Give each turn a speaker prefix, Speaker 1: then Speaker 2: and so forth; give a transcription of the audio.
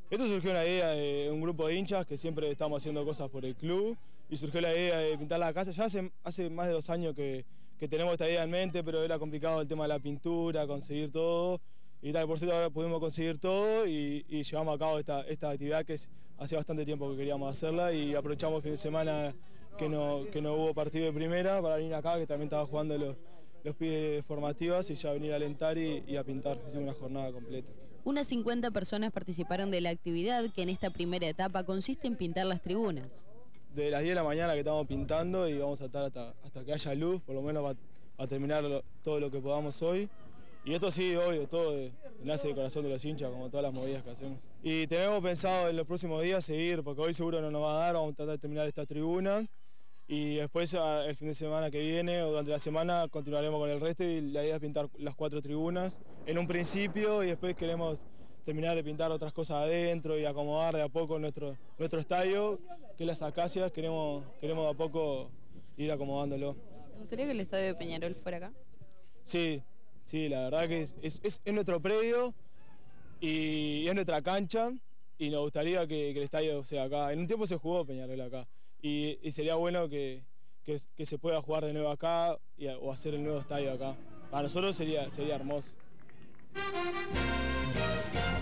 Speaker 1: Esto surgió una idea de un grupo de hinchas que siempre estamos haciendo cosas por el club y surgió la idea de pintar la casa. Ya hace más de 2 años que tenemos esta idea en mente, pero era complicado el tema de la pintura, conseguir todo y tal. Por cierto, ahora pudimos conseguir todo y llevamos a cabo esta actividad que hace bastante tiempo que queríamos hacerla y aprovechamos el fin de semana que no hubo partido de primera para venir acá, que también estaba jugando los pibes formativas y ya venir a alentar y a pintar. Es una jornada completa.
Speaker 2: Unas 50 personas participaron de la actividad que en esta primera etapa consiste en pintar las tribunas.
Speaker 1: De las 10 de la mañana que estamos pintando y vamos a estar hasta que haya luz, por lo menos va a terminar todo lo que podamos hoy. Y esto sí, obvio, todo nace del corazón de los hinchas, como todas las movidas que hacemos. Y tenemos pensado en los próximos días seguir, porque hoy seguro no nos va a dar, vamos a tratar de terminar esta tribuna. Y después el fin de semana que viene o durante la semana continuaremos con el resto y la idea es pintar las 4 tribunas en un principio y después queremos terminar de pintar otras cosas adentro y acomodar de a poco nuestro estadio, que es las Acacias, queremos de a poco ir acomodándolo.
Speaker 2: ¿Te gustaría que el estadio de Peñarol fuera acá?
Speaker 1: Sí, la verdad que es nuestro predio y es nuestra cancha y nos gustaría que el estadio sea acá. En un tiempo se jugó Peñarol acá y sería bueno que se pueda jugar de nuevo acá o hacer el nuevo estadio acá. Para nosotros sería hermoso.